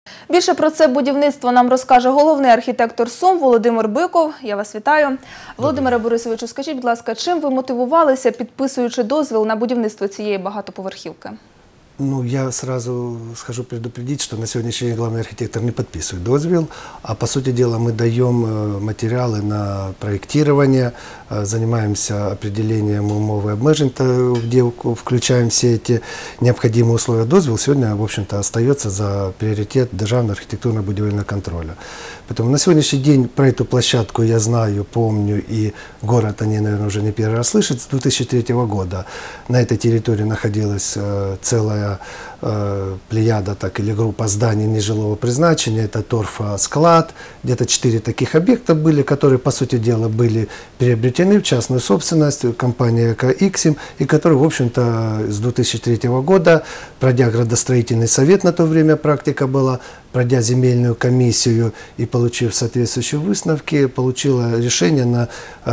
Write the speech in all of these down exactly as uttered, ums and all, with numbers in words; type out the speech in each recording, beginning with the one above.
Більше про це будівництво нам розкаже головний архітектор Сум Володимир Биков. Я вас вітаю. Володимире Борисовичу, скажіть, будь ласка, чим ви мотивувалися, підписуючи дозвіл на будівництво цієї багатоповерхівки? Ну, я сразу схожу предупредить, что на сегодняшний день главный архитектор не подписывает дозвел, а по сути дела мы даем материалы на проектирование, занимаемся определением умов и обмежень, где включаем все эти необходимые условия. Дозвел сегодня, в общем-то, остается за приоритет державного архитектурно-будивельного контроля. Поэтому на сегодняшний день про эту площадку я знаю, помню, и город они, наверное, уже не первый раз слышат. С две тысячи третьего года на этой территории находилась целая э, плеяда так, или группа зданий нежилого призначения. Это торфосклад. Где-то четыре таких объекта были, которые, по сути дела, были приобретены в частную собственность компанией «Экоиксим», и которые, в общем-то, с две тысячи третьего года, пройдя градостроительный совет, на то время практика была, пройдя земельную комиссию и получив соответствующие выставки, получила решение на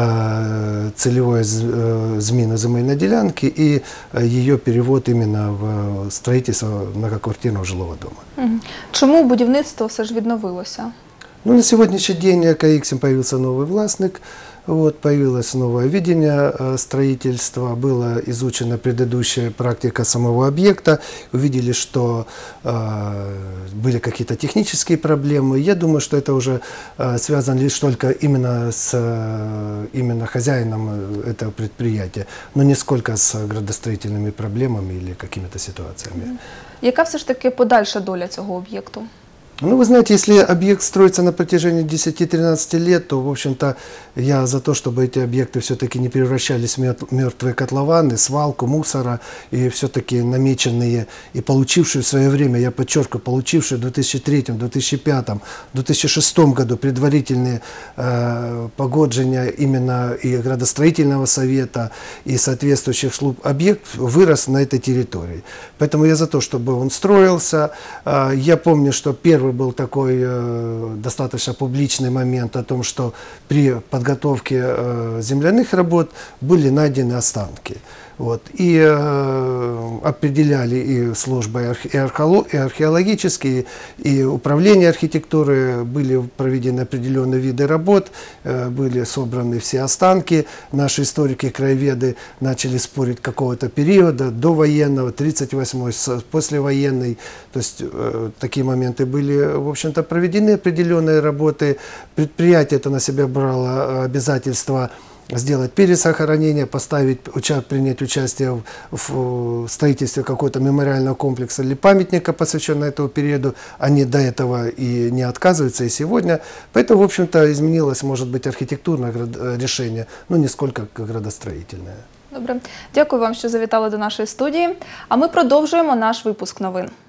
э, целевое э, зміну земельной делянки и э, ее перевод именно в строительство многоквартирного жилого дома. Чому будівництво все ж відновилося? Ну, на сегодняшний день «Экоиксим» появился новый властник. Вот, появилось новое видение э, строительства, была изучена предыдущая практика самого объекта, увидели, что э, были какие-то технические проблемы. Я думаю, что это уже э, связано лишь только именно с э, именно хозяином этого предприятия, но не сколько с градостроительными проблемами или какими-то ситуациями. Яка все ж таки подальша доля цього об'єкту? Ну, вы знаете, если объект строится на протяжении десяти-тринадцати лет, то, в общем-то, я за то, чтобы эти объекты все-таки не превращались в мертвые котлованы, свалку мусора, и все-таки намеченные и получившие в свое время, я подчеркиваю, получившие в две тысячи третьем, две тысячи пятом, две тысячи шестом году предварительные э, погоджения именно и градостроительного совета, и соответствующих служб, объект вырос на этой территории. Поэтому я за то, чтобы он строился. Э, я помню, что первый был такой э, достаточно публичный момент о том, что при подготовке э, земляных работ были найдены останки. Вот. И э, определяли и службы и археологические, и управление архитектуры, были проведены определенные виды работ, э, были собраны все останки. Наши историки-краеведы начали спорить какого-то периода, до военного, тридцать восьмой, послевоенный. То есть э, такие моменты были, в общем-то, проведены определенные работы. Предприятие это на себя брало обязательство сделать пересохранение, поставить, уча, принять участие в, в строительстве какого-то мемориального комплекса или памятника, посвященного этому периоду. Они до этого и не отказываются и сегодня. Поэтому, в общем-то, изменилось, может быть, архитектурное решение, но не сколько градостроительное. Добре. Дякую вам, що завітали до нашої студії. А ми продовжуємо наш випуск новин.